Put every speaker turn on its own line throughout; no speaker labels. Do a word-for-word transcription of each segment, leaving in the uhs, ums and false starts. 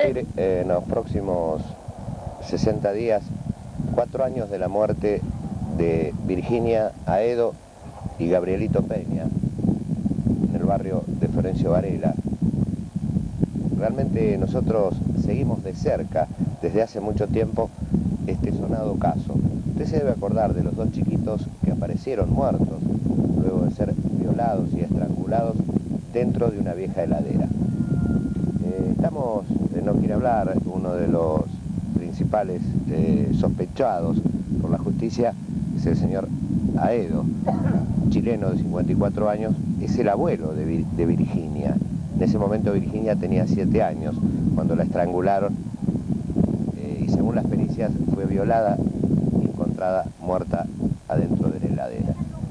cumplir eh, en los próximos sesenta días cuatro años de la muerte de Virginia Aedo y Gabrielito Peña en el barrio de Florencio Varela. Realmente nosotros seguimos de cerca desde hace mucho tiempo este sonado caso. Usted se debe acordar de los dos chiquitos que aparecieron muertos luego de ser violados y estrangulados dentro de una vieja heladera. Eh, estamos, eh, no quiere hablar, uno de los principales eh, sospechados por la justicia es el señor Aedo, chileno de cincuenta y cuatro años, es el abuelo de, Vir de Virginia. En ese momento Virginia tenía siete años cuando la estrangularon eh, y según las pericias fue violada y encontrada muerta adentro de la heladera.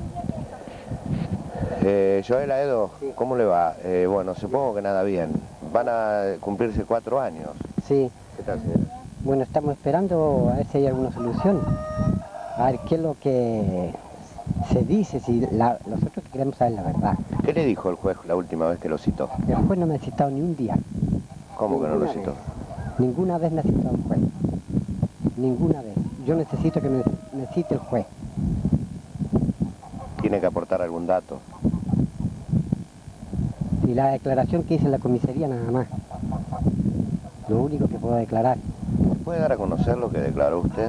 Eh, Joel Aedo, ¿cómo le va? Eh, bueno, supongo que nada bien. Van a cumplirse cuatro años.
Sí.
¿Qué tal, señora?
Bueno, estamos esperando a ver si hay alguna solución. A ver qué es lo que se dice, si la, nosotros queremos saber la verdad.
¿Qué le dijo el juez la última vez que lo citó?
El juez no me ha citado ni un día.
¿Cómo que no lo
Ninguna
citó?
vez. Ninguna vez me ha citado el juez. Ninguna vez. Yo necesito que me, me cite el juez.
¿Tiene que aportar algún dato?
Y la declaración que hice en la comisaría nada más. Lo único que puedo declarar.
¿Puede dar a conocer lo que declaró usted?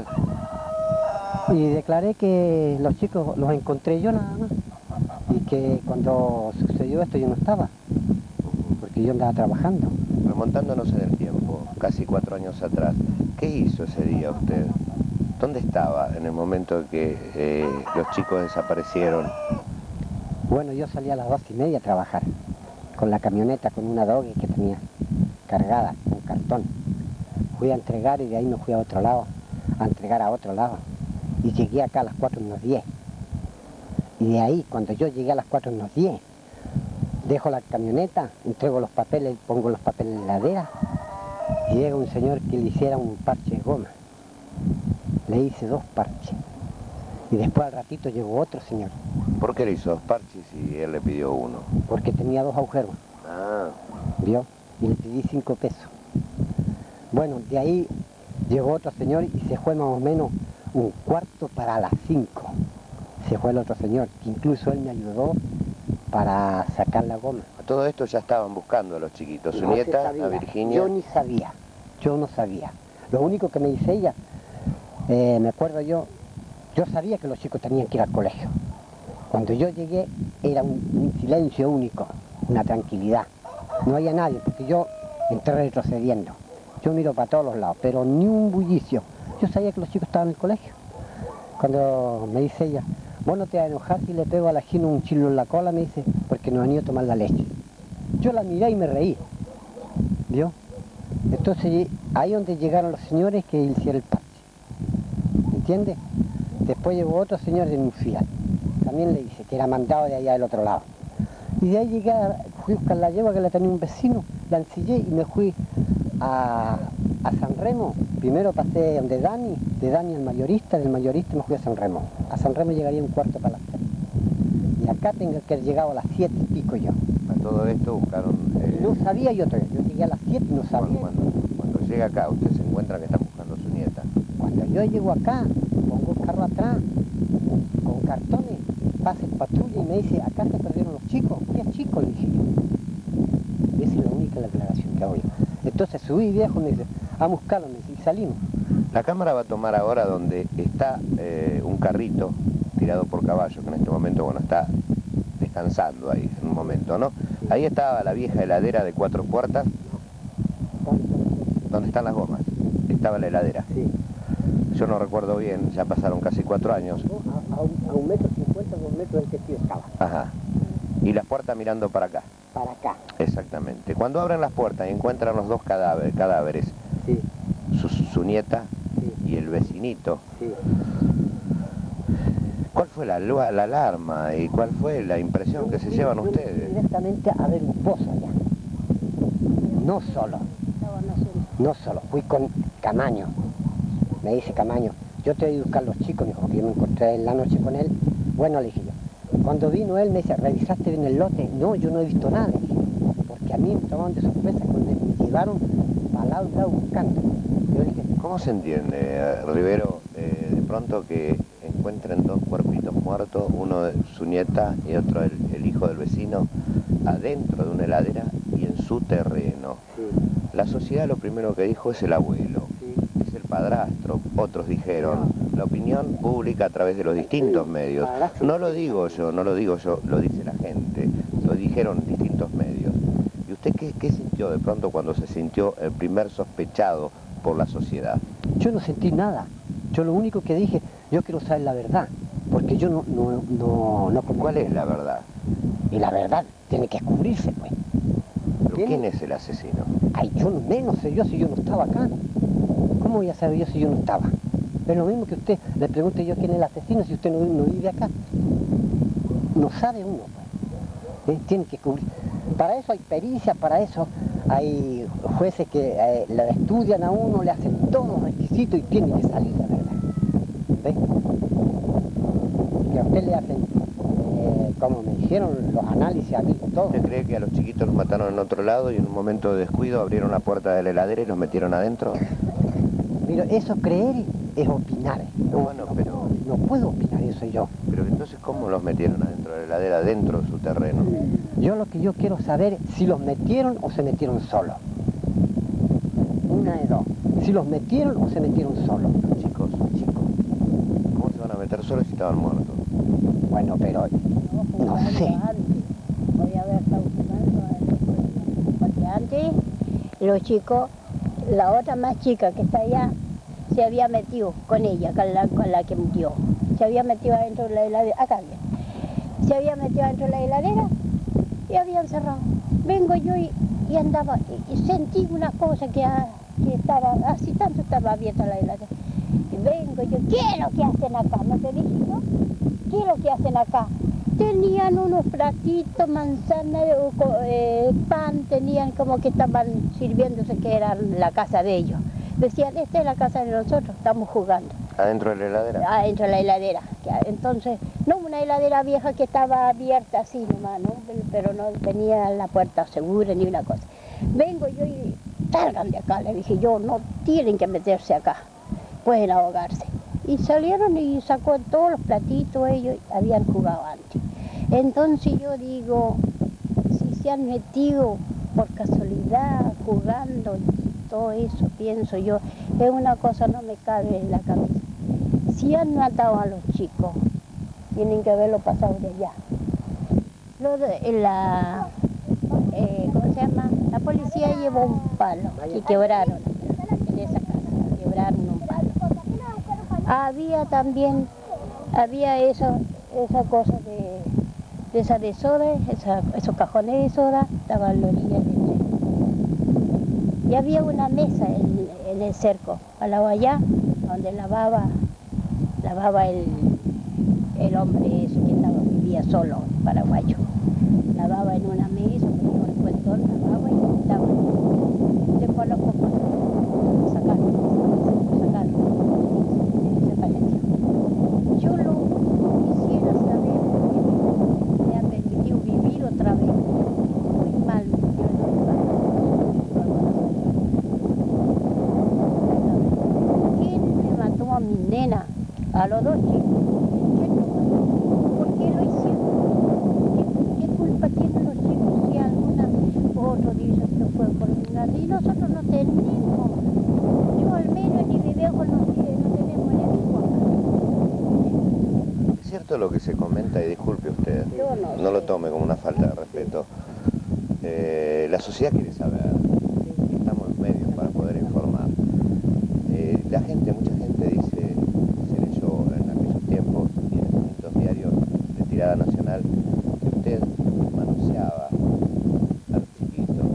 Y declaré que los chicos los encontré yo nada más. Y que cuando sucedió esto yo no estaba. Porque yo andaba trabajando.
Remontándonos en el tiempo, casi cuatro años atrás, ¿qué hizo ese día usted? ¿Dónde estaba en el momento en que eh, los chicos desaparecieron?
Bueno, yo salí a las dos y media a trabajar. Con la camioneta, con una dogue que tenía cargada, con cartón. Fui a entregar y de ahí me fui a otro lado, a entregar a otro lado. Y llegué acá a las cuatro menos diez. Y de ahí, cuando yo llegué a las cuatro menos diez, dejo la camioneta, entrego los papeles, pongo los papeles en la heladera, y llega un señor que le hiciera un parche de goma. Le hice dos parches. Y después al ratito llegó otro señor.
¿Por qué le hizo dos parches y él le pidió uno?
Porque tenía dos agujeros.
Ah.
¿Vio? Y le pedí cinco pesos. Bueno, de ahí llegó otro señor y se fue más o menos un cuarto para las cinco. Se fue el otro señor, que incluso él me ayudó para sacar la goma.
A todo esto ya estaban buscando a los chiquitos, su
No se
nieta,
sabía.
a Virginia.
Yo ni sabía, yo no sabía. Lo único que me dice ella, eh, me acuerdo yo, yo sabía que los chicos tenían que ir al colegio. Cuando yo llegué era un, un silencio único, una tranquilidad. No había nadie, porque yo entré retrocediendo. Yo miro para todos los lados, pero ni un bullicio. Yo sabía que los chicos estaban en el colegio. Cuando me dice ella, vos no te vas a enojar si le pego a la Gina un chilo en la cola, me dice, porque no han ido a tomar la leche. Yo la miré y me reí. ¿Vio? Entonces ahí donde llegaron los señores que hicieron el parche. ¿Entiende? Después llegó otro señor de un Fiat. También le dice que era mandado de allá del otro lado. Y de ahí llegué, a, fui a buscar la yegua que la tenía un vecino, la ensillé y me fui a, a San Remo. Primero pasé donde Dani, de Dani al mayorista, del mayorista me fui a San Remo. A San Remo llegaría un cuarto para las tres. Y acá tengo que haber llegado a las siete y pico yo.
A todo esto buscaron... Eh...
Y no sabía yo todavía, yo llegué a las siete y no sabía.
Cuando, cuando, cuando llega acá, usted se encuentra que están buscando a su nieta.
Cuando yo llego acá, pongo el carro atrás, con cartones, pasa el patrulla y me dice, acá se perdieron los chicos. ¿Qué chicos? Le dije yo. Esa es la única declaración que hago yo. Entonces subí viejo y me dice, a buscarlo, me dice, y salimos.
La cámara va a tomar ahora donde está eh, un carrito tirado por caballos, que en este momento, bueno, está descansando ahí, en un momento, ¿no? Sí. Ahí estaba la vieja heladera de cuatro puertas, donde están las gomas. Estaba la heladera.
Sí.
Yo no recuerdo bien, ya pasaron casi cuatro años.
A, a, un, a un metro cincuenta, dos metros del testigo estaba.
Ajá. Y las puertas mirando para acá.
Para acá.
Exactamente. Cuando abren las puertas y encuentran los dos cadáveres, cadáveres
sí.
su, su nieta
sí.
y el vecinito,
sí.
¿cuál fue la, la alarma y cuál fue la impresión
yo
que se
fui,
llevan
yo
ustedes?
Directamente a ver un pozo allá. No solo. No solo. Fui con Camaño. Me dice Camaño, yo te voy a buscar los chicos, dijo, porque yo me encontré en la noche con él. Bueno, le dije yo. Cuando vino él me dice, ¿revisaste bien el lote? No, yo no he visto nada, le dije, porque a mí me tomaron de sorpresa cuando me llevaron para lado y lado buscando. Yo dije,
¿Cómo se entiende, eh, Rivero, eh, de pronto que encuentren dos cuerpitos muertos, uno de su nieta y otro el, el hijo del vecino, adentro de una heladera y en su terreno?
sí,
La sociedad lo primero que dijo es el abuelo,
sí.
es el padrastro, otros dijeron, la opinión pública a través de los distintos medios. No lo digo yo, no lo digo yo, lo dice la gente, lo dijeron distintos medios. ¿Y usted qué, qué sintió de pronto cuando se sintió el primer sospechado por la sociedad?
Yo no sentí nada. Yo lo único que dije, yo quiero saber la verdad, porque yo no, no, no, no cometí.
¿Cuál es la verdad?
Y la verdad tiene que descubrirse, pues.
¿Pero
¿Tiene?
quién es el asesino?
Ay, yo no, menos sé yo si yo no estaba acá. ¿Cómo voy a saber yo si yo no estaba? Es lo mismo que usted le pregunte yo quién es el asesino si usted no, no vive acá. No sabe uno, pues. ¿Eh? Tiene que cubrir. Para eso hay pericia, para eso hay jueces que eh, lo estudian a uno, le hacen todos los requisitos y tiene que salir la verdad. ¿Ve? Que a usted le hacen, eh, como me hicieron los análisis a mí, todo.
¿Usted cree que a los chiquitos los mataron en otro lado y en un momento de descuido abrieron la puerta de la heladera y los metieron adentro?
Mira, eso creer es opinar. No,
Bueno, pero...
no puedo opinar eso yo.
Pero entonces, ¿cómo los metieron adentro de la heladera, dentro de su terreno?
Yo lo que yo quiero saber es si los metieron o se metieron solos. Una de dos. Si los metieron o se metieron solos.
Chicos,
Chicos.
¿cómo se van a meter solos si estaban muertos?
Bueno, pero no sé.
Podría haber estado jugando, porque antes los chicos, la otra más chica que está allá, se había metido con ella, con la, con la que murió. Se había metido adentro de la heladera, acá bien. Se había metido adentro de la heladera y habían cerrado. Vengo yo y, y andaba, y, y sentí una cosa que, ah, que estaba, así tanto estaba abierta la heladera. Y vengo yo, ¿qué es lo que hacen acá? ¿No te dije yo? ¿Qué es lo que hacen acá? Tenían unos platitos, manzana, eh, pan, tenían como que estaban sirviéndose que era la casa de ellos. Decían, esta es la casa de nosotros, estamos jugando.
¿Adentro de la heladera?
Adentro de la heladera. Entonces, no una heladera vieja que estaba abierta así nomás, ¿no? Pero no tenía la puerta segura ni una cosa. Vengo yo y salgan de acá, le dije yo, no tienen que meterse acá, pueden ahogarse. Y salieron y sacó todos los platitos, ellos habían jugado antes. Entonces yo digo, si se han metido por casualidad, jugando, todo eso, pienso yo, es una cosa no me cabe en la cabeza. Si han matado a los chicos, tienen que haberlo pasado de allá. Lo de la, eh, ¿cómo se llama? La policía llevó un palo y quebraron en esa casa, quebraron un palo. Había también, había eso, esa cosa de, de esa de soda, esa, esos cajones de soda, estaban en la orilla del cerco. Y había una mesa en, en el cerco, al lado allá, donde lavaba, lavaba el, el hombre ese que estaba, vivía solo, paraguayo. Lavaba en una mesa, ponía un cuentón, lavaba y estaba. Después lo sacaron, sacaron. Yo lo quisiera saber porque me ha permitido vivir otra vez. Muy mal. ¿Quién me mató a mi nena? A los dos chicos. ¿Quién lo mató? ¿Por qué lo hicieron? ¿Qué, qué culpa tienen los chicos si alguna otro dice que fue por una? Y nosotros no tenemos. Yo al menos ni mi viejo no, no tenemos enemigo acá.
Es cierto lo que se comenta, y disculpe usted,
Yo no
no lo
sé.
tome como una falta de respeto. Eh, la sociedad quiere saber, y estamos en medios para poder informar. Eh, la gente, mucha gente dice, se leyó en aquellos tiempos y en distintos diarios de tirada nacional, que usted manoseaba a los chiquitos.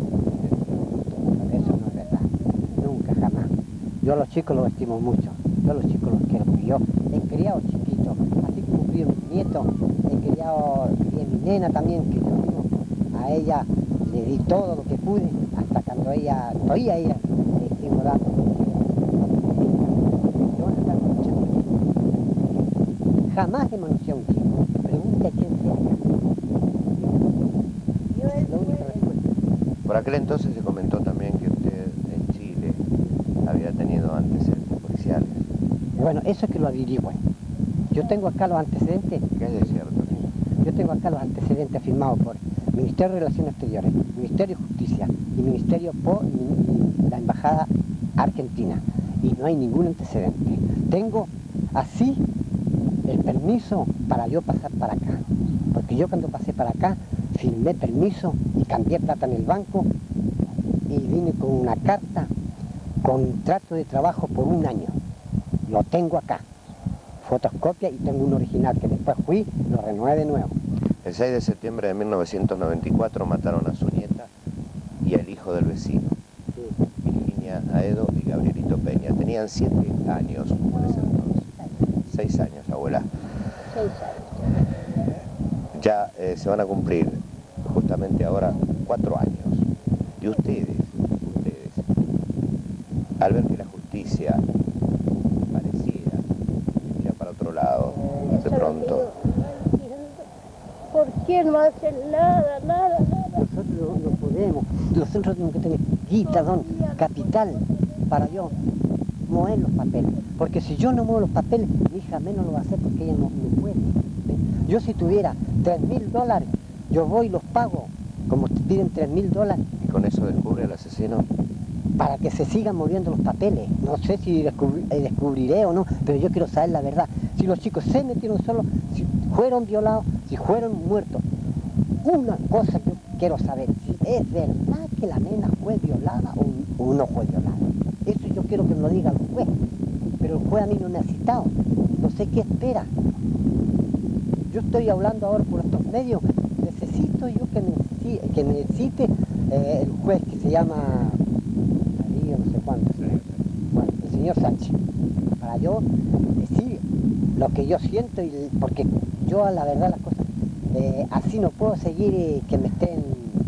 Eso no es verdad. Nunca, jamás. Yo a los chicos los estimo mucho. Yo a los chicos los quiero. Yo he criado chiquitos, así como crío mis nietos, he criado, crié mi nena también, que yo mismo a ella le di todo lo que pude, hasta cuando ella, todavía ella, le sigo dando. Yo voy a estar con muchos chicos. Jamás he manoseado a un chico. Pregunte a quién sea.
Yo
Es lo único que recuerdo.
Por aquel entonces se comentó también que usted había tenido antecedentes policiales.
Bueno, eso es que lo averigüen. Yo tengo acá los antecedentes.
¿Qué hay de cierto?
Yo tengo acá los antecedentes firmados por Ministerio de Relaciones Exteriores, Ministerio de Justicia y Ministerio por la Embajada Argentina. Y no hay ningún antecedente. Tengo así el permiso para yo pasar para acá. Porque yo cuando pasé para acá firmé permiso y cambié plata en el banco y vine con una carta, contrato de trabajo por un año. Lo tengo acá, fotocopia, y tengo un original que después fui, lo renové de nuevo.
El seis de septiembre de mil novecientos noventa y cuatro mataron a su nieta y al hijo del vecino,
Sí.
Virginia Aedo y Gabrielito Peña. Tenían siete años por ese entonces. Seis años, abuela.
Seis años.
Ya eh, se van a cumplir justamente ahora cuatro años. Y ustedes, ustedes, al ver que la justicia pareciera que mira para otro lado, de pronto,
¿Por qué no hacen nada, nada, nada?
Nosotros no, no podemos, nosotros tenemos que tener guita, don, capital, para yo mover los papeles. Porque si yo no muevo los papeles, mi hija menos lo va a hacer porque ella no, no puede. Yo si tuviera tres mil dólares, yo voy y los pago, como te piden tres mil dólares.
y con eso descubre al asesino.
Para que se sigan moviendo los papeles. No sé si descubri- eh, descubriré o no, pero yo quiero saber la verdad. Si los chicos se metieron solos, si fueron violados, si fueron muertos. Una cosa que yo quiero saber, si es verdad que la nena fue violada o, o no fue violada. Eso yo quiero que me lo diga el juez. Pero el juez a mí no me ha citado. No sé qué espera. Yo estoy hablando ahora por estos medios. Necesito yo que me, ci- que me cite eh, el juez que se llama... Darío, no sé cuánto. Bueno, el señor Sánchez. Para yo decir lo que yo siento, y porque yo a la verdad las cosas, eh, así no puedo seguir eh, que me estén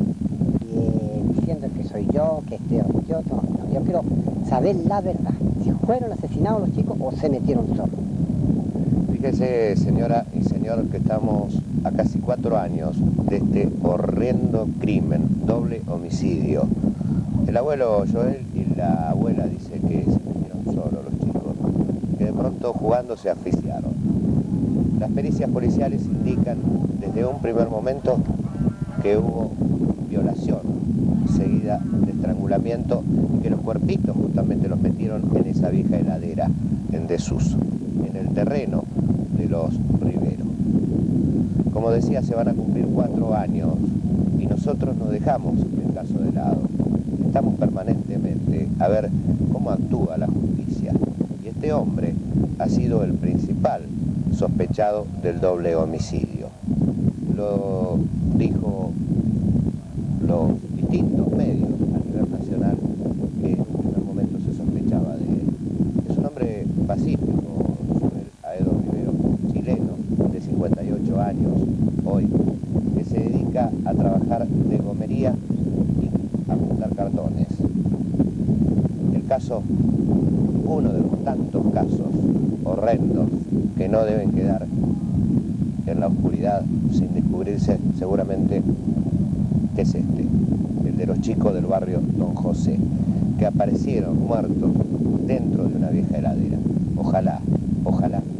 eh, diciendo que soy yo, que estoy orgulloso. No, yo quiero saber la verdad. Si fueron asesinados los chicos o se metieron solos.
Fíjese, señora y señor, que estamos a casi cuatro años de este horrendo crimen, doble homicidio. El abuelo Joel y la abuela dice que se metieron solos los chicos, que de pronto jugando se asfixiaron. Las pericias policiales indican desde un primer momento que hubo violación seguida de estrangulamiento y que los cuerpitos justamente los metieron en esa vieja heladera en desuso, en el terreno de los Rivero. Como decía, se van a cumplir cuatro años y nosotros no dejamos el caso de lado. Estamos permanentemente a ver cómo actúa la justicia. Y este hombre ha sido el principal sospechado del doble homicidio. Lo dijo los distintos medios a nivel nacional, que en un primer momento se sospechaba de él. Es un hombre pacífico, Joel Aedo Rivero, chileno, de cincuenta y ocho años, hoy, que se dedica a trabajar de gomería y a juntar cartones. El caso, uno de los tantos casos horrendos que no deben quedar en la oscuridad sin descubrirse, seguramente, que es este, el de los chicos del barrio Don José, que aparecieron muertos dentro de una vieja heladera. Ojalá, ojalá